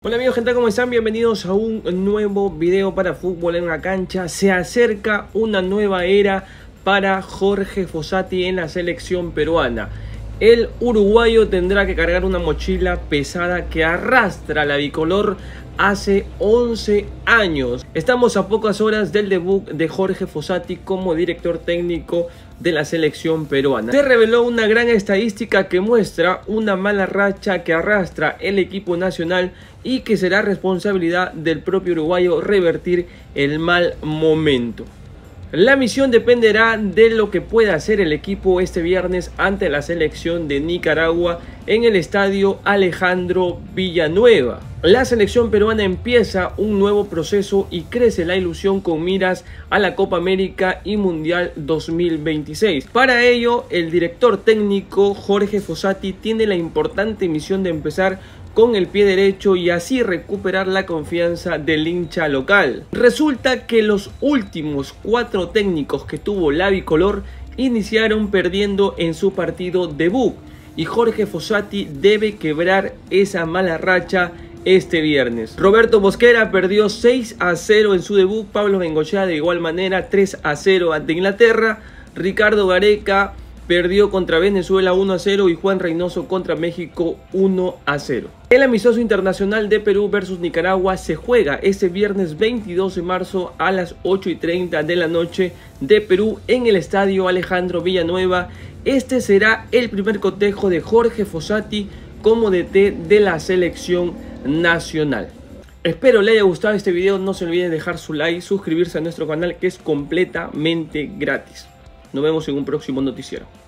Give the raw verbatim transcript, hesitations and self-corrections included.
Hola amigos, gente, ¿cómo están? Bienvenidos a un nuevo video para Fútbol en una Cancha. Se acerca una nueva era para Jorge Fossati en la selección peruana. El uruguayo tendrá que cargar una mochila pesada que arrastra la bicolor hace once años. Estamos a pocas horas del debut de Jorge Fossati como director técnico de la selección peruana. Se reveló una gran estadística que muestra una mala racha que arrastra el equipo nacional y que será responsabilidad del propio uruguayo revertir el mal momento. La misión dependerá de lo que pueda hacer el equipo este viernes ante la selección de Nicaragua en el estadio Alejandro Villanueva. La selección peruana empieza un nuevo proceso y crece la ilusión con miras a la Copa América y Mundial dos mil veintiséis. Para ello, el director técnico Jorge Fossati tiene la importante misión de empezar con el pie derecho y así recuperar la confianza del hincha local. Resulta que los últimos cuatro técnicos que tuvo la bicolor iniciaron perdiendo en su partido debut y Jorge Fossati debe quebrar esa mala racha este viernes. Roberto Mosquera perdió seis a cero en su debut, Pablo Bengochea de igual manera tres a cero ante Inglaterra, Ricardo Gareca perdió contra Venezuela uno a cero y Juan Reynoso contra México uno a cero. El amistoso internacional de Perú versus Nicaragua se juega este viernes veintidós de marzo a las ocho y treinta de la noche de Perú en el estadio Alejandro Villanueva. Este será el primer cotejo de Jorge Fossati como D T de la selección nacional. Espero le haya gustado este video, no se olviden dejar su like, suscribirse a nuestro canal que es completamente gratis. Nos vemos en un próximo noticiero.